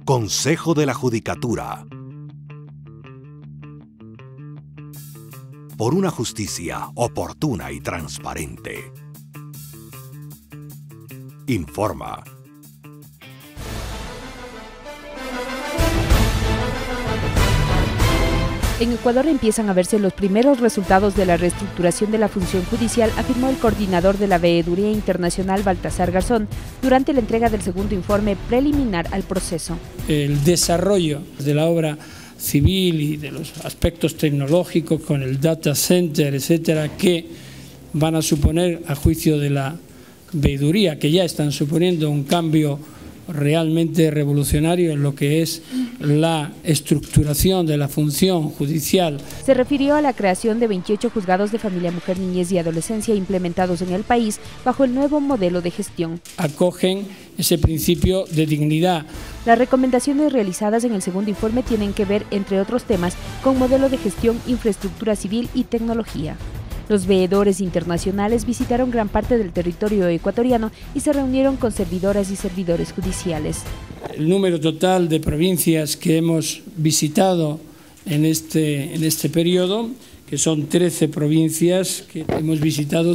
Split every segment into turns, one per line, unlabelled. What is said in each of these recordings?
Consejo de la Judicatura. Por una justicia oportuna y transparente. Informa.
En Ecuador empiezan a verse los primeros resultados de la reestructuración de la función judicial, afirmó el coordinador de la Veeduría Internacional, Baltasar Garzón, durante la entrega del segundo informe preliminar al proceso.
El desarrollo de la obra civil y de los aspectos tecnológicos con el data center, etcétera, que van a suponer, a juicio de la Veeduría, que ya están suponiendo un cambio realmente revolucionario en lo que es la estructuración de la función judicial.
Se refirió a la creación de 28 juzgados de familia, mujer, niñez y adolescencia implementados en el país bajo el nuevo modelo de gestión.
Acogen ese principio de dignidad.
Las recomendaciones realizadas en el segundo informe tienen que ver, entre otros temas, con modelo de gestión, infraestructura civil y tecnología. Los veedores internacionales visitaron gran parte del territorio ecuatoriano y se reunieron con servidoras y servidores judiciales.
El número total de provincias que hemos visitado en este periodo, que son 13 provincias, que hemos visitado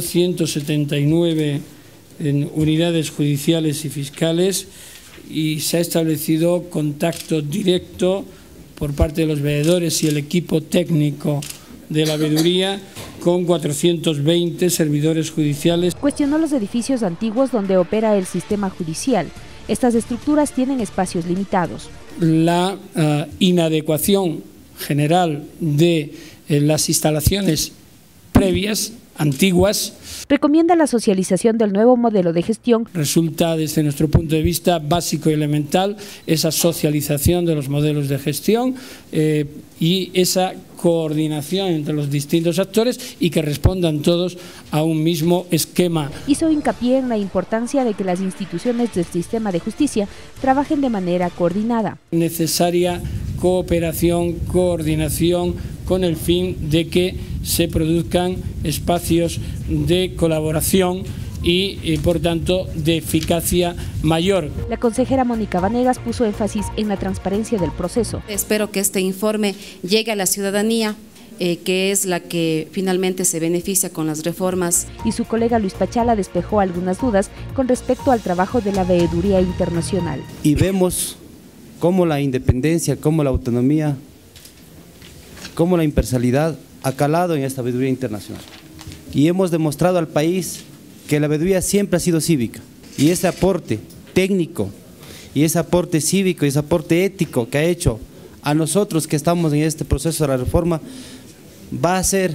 179 unidades judiciales y fiscales, y se ha establecido contacto directo por parte de los veedores y el equipo técnico de la veeduría con 420 servidores judiciales.
Cuestionó los edificios antiguos donde opera el sistema judicial. Estas estructuras tienen espacios limitados.
La inadecuación general de las instalaciones previas, antiguas.
Recomienda la socialización del nuevo modelo de gestión.
Resulta, desde nuestro punto de vista, básico y elemental esa socialización de los modelos de gestión y esa coordinación entre los distintos actores y que respondan todos a un mismo esquema.
Hizo hincapié en la importancia de que las instituciones del sistema de justicia trabajen de manera coordinada.
Necesaria cooperación, coordinación, con el fin de que se produzcan espacios de colaboración y por tanto, de eficacia mayor.
La consejera Mónica Vanegas puso énfasis en la transparencia del proceso.
Espero que este informe llegue a la ciudadanía, que es la que finalmente se beneficia con las reformas.
Y su colega Luis Pachala despejó algunas dudas con respecto al trabajo de la Veeduría Internacional.
Y vemos cómo la independencia, cómo la autonomía, cómo la imparcialidad ha calado en esta Veeduría Internacional. Y hemos demostrado al país que la veeduría siempre ha sido cívica, y ese aporte técnico, y ese aporte cívico, y ese aporte ético que ha hecho a nosotros que estamos en este proceso de la reforma, va a ser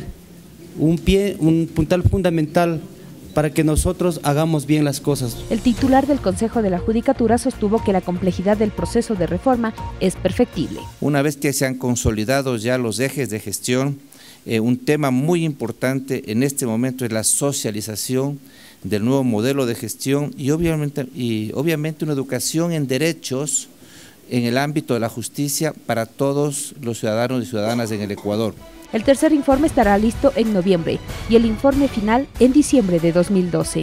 un puntal fundamental para que nosotros hagamos bien las cosas.
El titular del Consejo de la Judicatura sostuvo que la complejidad del proceso de reforma es perfectible.
Una vez que se han consolidado ya los ejes de gestión, un tema muy importante en este momento es la socialización del nuevo modelo de gestión y obviamente una educación en derechos en el ámbito de la justicia para todos los ciudadanos y ciudadanas en el Ecuador.
El tercer informe estará listo en noviembre y el informe final en diciembre de 2012.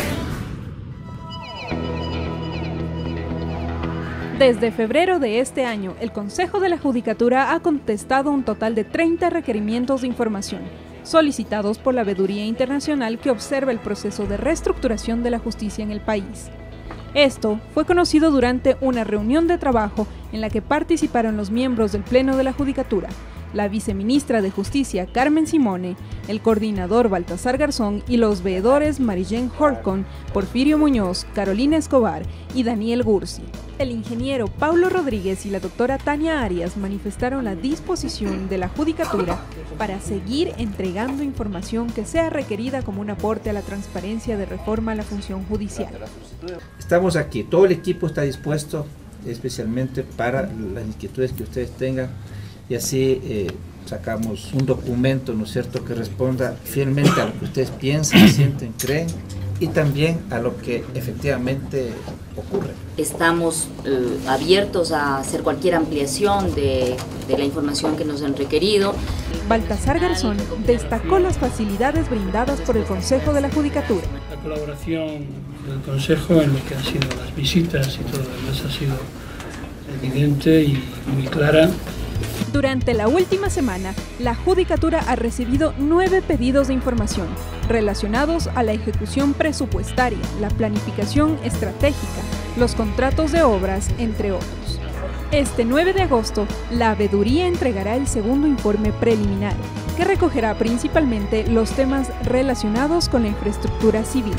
Desde febrero de este año, el Consejo de la Judicatura ha contestado un total de 30 requerimientos de información, solicitados por la Veeduría Internacional que observa el proceso de reestructuración de la justicia en el país. Esto fue conocido durante una reunión de trabajo en la que participaron los miembros del Pleno de la Judicatura, la viceministra de Justicia Carmen Simone, el coordinador Baltasar Garzón y los veedores Marilén Horcon, Porfirio Muñoz, Carolina Escobar y Daniel Gursi. El ingeniero Paulo Rodríguez y la doctora Tania Arias manifestaron la disposición de la Judicatura para seguir entregando información que sea requerida como un aporte a la transparencia de reforma a la función judicial.
Estamos aquí, todo el equipo está dispuesto, especialmente para las inquietudes que ustedes tengan, y así sacamos un documento, ¿no es cierto?, que responda fielmente a lo que ustedes piensan, sienten, creen, y también a lo que efectivamente ocurre.
Estamos abiertos a hacer cualquier ampliación de la información que nos han requerido.
Baltasar Garzón destacó las facilidades brindadas por el Consejo de la Judicatura.
La colaboración del Consejo en lo que han sido las visitas y todo lo demás ha sido evidente y muy clara.
Durante la última semana, la Judicatura ha recibido 9 pedidos de información relacionados a la ejecución presupuestaria, la planificación estratégica, los contratos de obras, entre otros. Este 9 de agosto, la Veeduría entregará el segundo informe preliminar, que recogerá principalmente los temas relacionados con la infraestructura civil.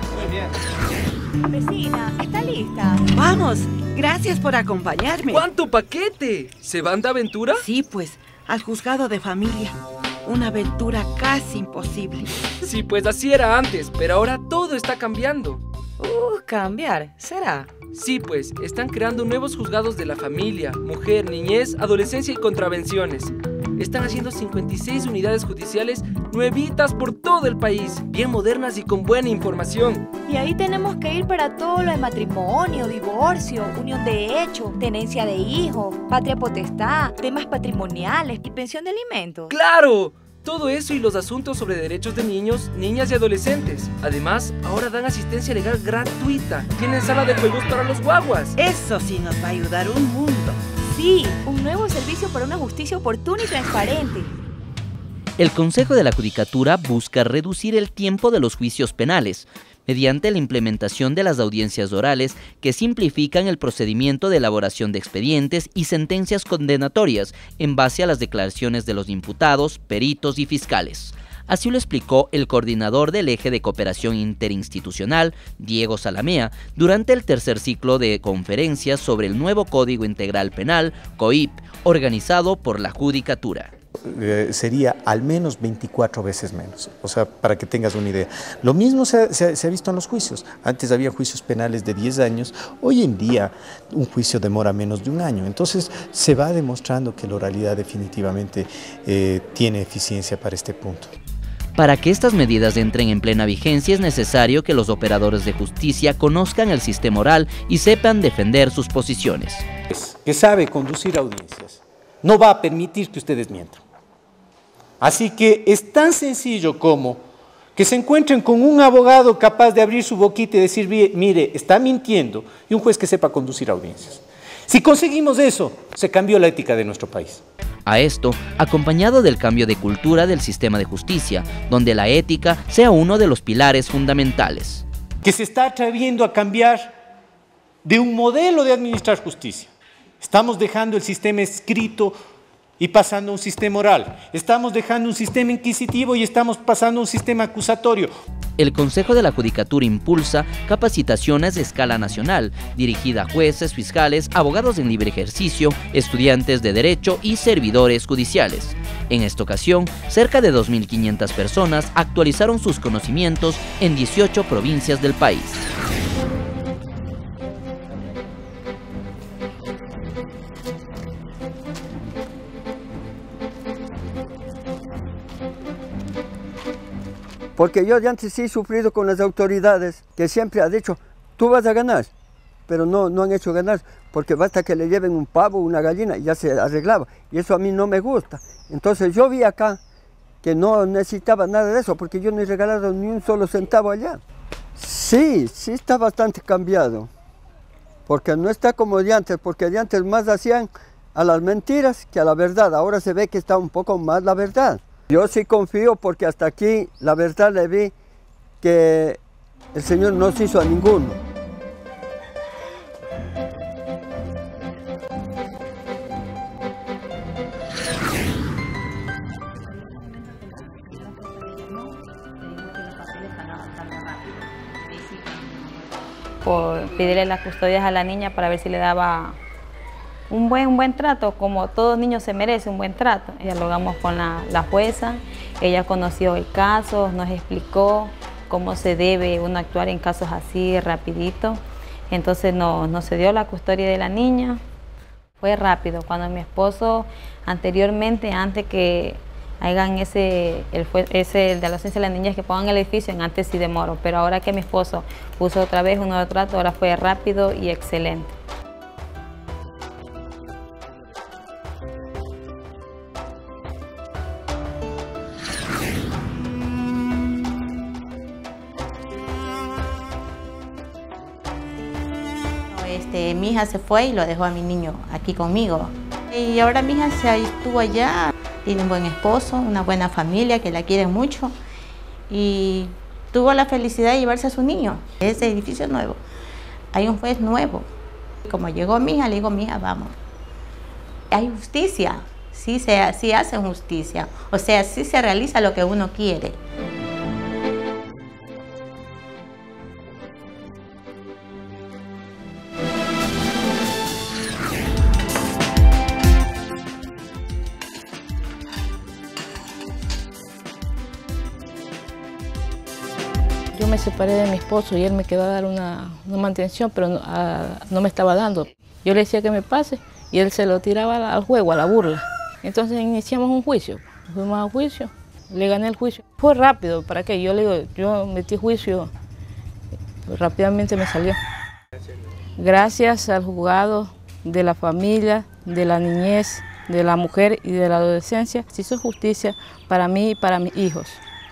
Vecina, ¿está lista? Vamos, gracias por acompañarme.
¿Cuánto paquete? ¿Se van de aventura?
Sí, pues, al juzgado de familia. Una aventura casi imposible.
Sí, pues así era antes, pero ahora todo está cambiando.
Cambiar, ¿será?
Sí, pues, están creando nuevos juzgados de la familia, mujer, niñez, adolescencia y contravenciones. Están haciendo 56 unidades judiciales nuevitas por todo el país, bien modernas y con buena información.
Y ahí tenemos que ir para todo lo de matrimonio, divorcio, unión de hecho, tenencia de hijos, patria potestad, temas patrimoniales y pensión de alimentos.
¡Claro! Todo eso y los asuntos sobre derechos de niños, niñas y adolescentes. Además, ahora dan asistencia legal gratuita. Tienen sala de juegos para los guaguas.
Eso sí nos va a ayudar un mundo.
Sí, un nuevo servicio para una justicia oportuna y transparente.
El Consejo de la Judicatura busca reducir el tiempo de los juicios penales mediante la implementación de las audiencias orales que simplifican el procedimiento de elaboración de expedientes y sentencias condenatorias en base a las declaraciones de los imputados, peritos y fiscales. Así lo explicó el coordinador del Eje de Cooperación Interinstitucional, Diego Salamea, durante el tercer ciclo de conferencias sobre el nuevo Código Integral Penal, COIP, organizado por la Judicatura.
Sería al menos 24 veces menos, o sea, para que tengas una idea. Lo mismo se ha visto en los juicios. Antes había juicios penales de 10 años, hoy en día un juicio demora menos de un año. Entonces se va demostrando que la oralidad definitivamente tiene eficiencia para este punto.
Para que estas medidas entren en plena vigencia es necesario que los operadores de justicia conozcan el sistema oral y sepan defender sus posiciones.
Que sabe conducir audiencias no va a permitir que ustedes mientan. Así que es tan sencillo como que se encuentren con un abogado capaz de abrir su boquita y decir, mire, está mintiendo, y un juez que sepa conducir audiencias. Si conseguimos eso, se cambió la ética de nuestro país.
A esto, acompañado del cambio de cultura del sistema de justicia, donde la ética sea uno de los pilares fundamentales.
Que se está atreviendo a cambiar de un modelo de administrar justicia. Estamos dejando el sistema escrito y pasando a un sistema oral. Estamos dejando un sistema inquisitivo y estamos pasando a un sistema acusatorio.
El Consejo de la Judicatura impulsa capacitaciones de escala nacional, dirigida a jueces, fiscales, abogados en libre ejercicio, estudiantes de derecho y servidores judiciales. En esta ocasión, cerca de 2.500 personas actualizaron sus conocimientos en 18 provincias del país.
Porque yo de antes sí he sufrido con las autoridades que siempre ha dicho, tú vas a ganar, pero no han hecho ganar, porque basta que le lleven un pavo, una gallina y ya se arreglaba, y eso a mí no me gusta. Entonces yo vi acá que no necesitaba nada de eso, porque yo no he regalado ni un solo centavo allá. Sí está bastante cambiado, porque no está como de antes, porque de antes más hacían a las mentiras que a la verdad, ahora se ve que está un poco más la verdad. Yo sí confío porque hasta aquí la verdad le vi que el Señor no se hizo a ninguno.
Por pedirle las custodias a la niña para ver si le daba un buen trato, como todo niño se merece un buen trato. Dialogamos con la jueza, ella conoció el caso, nos explicó cómo se debe uno actuar en casos así rapidito. Entonces nos cedió la custodia de la niña. Fue rápido, cuando mi esposo anteriormente, antes que hagan el de la ausencia de las niñas, que pongan el edificio, antes sí demoró, pero ahora que mi esposo puso otra vez un nuevo trato, ahora fue rápido y excelente.
mi hija se fue y lo dejó a mi niño aquí conmigo. Y ahora mi hija estuvo allá, tiene un buen esposo, una buena familia que la quiere mucho y tuvo la felicidad de llevarse a su niño. Ese edificio nuevo, hay un juez nuevo. Como llegó mi hija, le digo, mi hija, vamos. Hay justicia, sí hacen justicia, o sea, sí se realiza lo que uno quiere.
Yo me separé de mi esposo y él me quedó a dar una mantención, pero no me estaba dando. Yo le decía que me pase y él se lo tiraba al juego, a la burla. Entonces iniciamos un juicio, fuimos a juicio, le gané el juicio. Fue rápido, ¿para qué? Yo le digo, yo metí juicio, rápidamente me salió. Gracias al juzgado de la familia, de la niñez, de la mujer y de la adolescencia, se hizo justicia para mí y para mis hijos.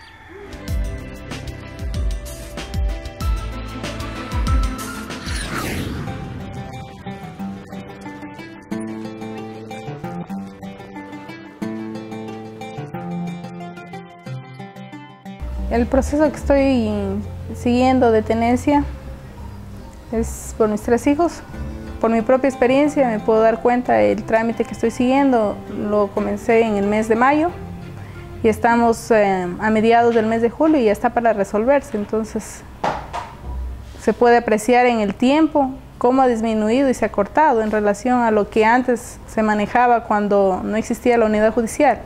El proceso que estoy siguiendo de tenencia es por mis 3 hijos. Por mi propia experiencia me puedo dar cuenta, el trámite que estoy siguiendo lo comencé en el mes de mayo y estamos a mediados del mes de julio y ya está para resolverse. Entonces se puede apreciar en el tiempo cómo ha disminuido y se ha cortado en relación a lo que antes se manejaba cuando no existía la unidad judicial.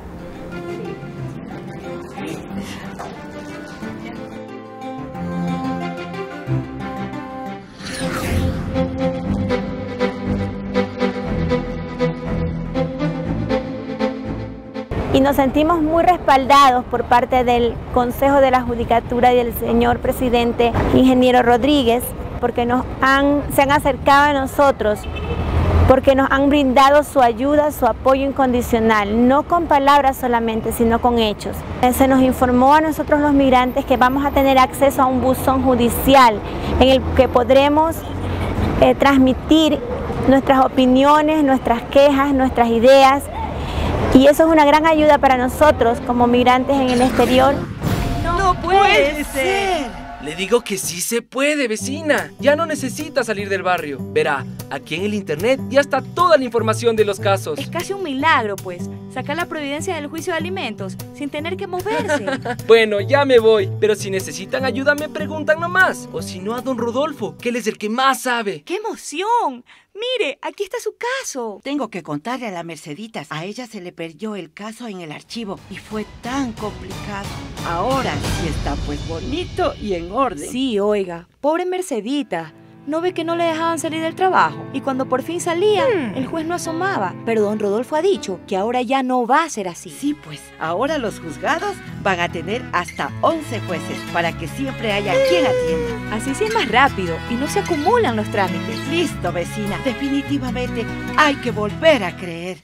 Y nos sentimos muy respaldados por parte del Consejo de la Judicatura y del señor presidente, ingeniero Rodríguez, porque se han acercado a nosotros, porque nos han brindado su ayuda, su apoyo incondicional, no con palabras solamente, sino con hechos. Se nos informó a nosotros los migrantes que vamos a tener acceso a un buzón judicial en el que podremos transmitir nuestras opiniones, nuestras quejas, nuestras ideas. Y eso es una gran ayuda para nosotros como migrantes en el exterior.
¡No puede ser! Le digo que sí se puede, vecina. Ya no necesita salir del barrio. Verá, aquí en el internet ya está toda la información de los casos.
Es casi un milagro, pues, sacar la providencia del juicio de alimentos sin tener que moverse.
Bueno, ya me voy, pero si necesitan ayuda me preguntan nomás. O si no a don Rodolfo, que él es el que más sabe.
¡Qué emoción! Mire, aquí está su caso.
Tengo que contarle a la Merceditas. A ella se le perdió el caso en el archivo y fue tan complicado. Ahora sí está pues bonito y en orden.
Sí, oiga, pobre Mercedita. ¿No ve que no le dejaban salir del trabajo? Y cuando por fin salía, el juez no asomaba. Pero don Rodolfo ha dicho que ahora ya no va a ser así.
Sí, pues, ahora los juzgados van a tener hasta 11 jueces para que siempre haya quien atienda.
Así sí es más rápido y no se acumulan los trámites.
Listo, vecina. Definitivamente hay que volver a creer.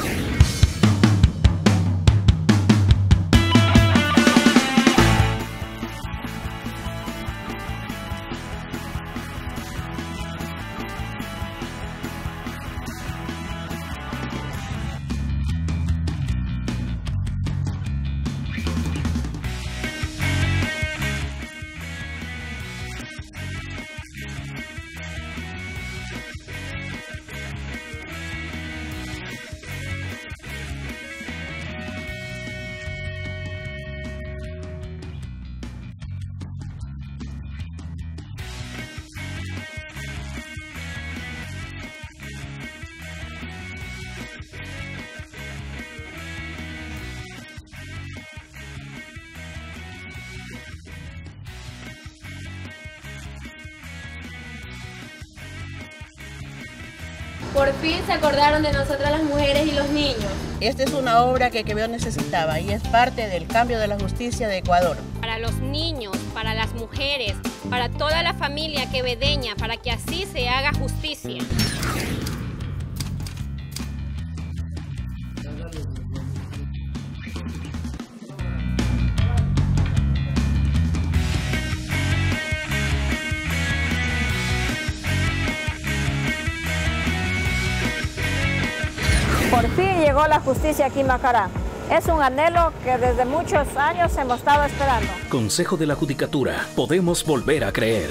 Por fin se acordaron de nosotras las mujeres y los niños.
Esta es una obra que Quevedo necesitaba y es parte del cambio de la justicia de Ecuador.
Para los niños, para las mujeres, para toda la familia quevedeña, para que así se haga justicia.
Por fin llegó la justicia aquí en Macará. Es un anhelo que desde muchos años hemos estado esperando.
Consejo de la Judicatura. Podemos volver a creer.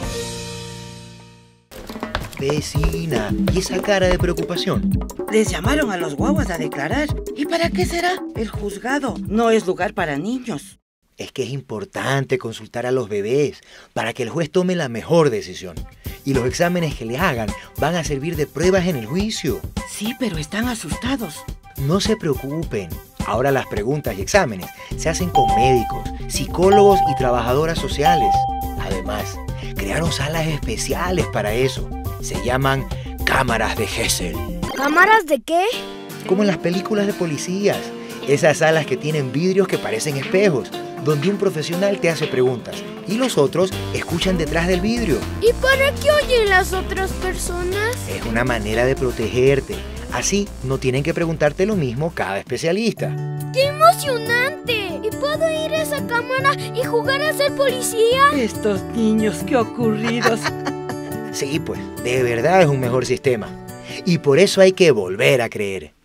Vecina, ¿y esa cara de preocupación?
Les llamaron a los guaguas a declarar. ¿Y para qué será? El juzgado no es lugar para niños.
Es que es importante consultar a los bebés para que el juez tome la mejor decisión. Y los exámenes que les hagan van a servir de pruebas en el juicio.
Sí, pero están asustados.
No se preocupen. Ahora las preguntas y exámenes se hacen con médicos, psicólogos y trabajadoras sociales. Además, crearon salas especiales para eso. Se llaman cámaras de Gesell.
¿Cámaras de qué?
Como en las películas de policías. Esas salas que tienen vidrios que parecen espejos, donde un profesional te hace preguntas y los otros escuchan detrás del vidrio.
¿Y para qué oyen las otras personas?
Es una manera de protegerte. Así no tienen que preguntarte lo mismo cada especialista.
¡Qué emocionante! ¿Y puedo ir a esa cámara y jugar a ser policía?
Estos niños, qué ocurridos.
Sí, pues, de verdad es un mejor sistema. Y por eso hay que volver a creer.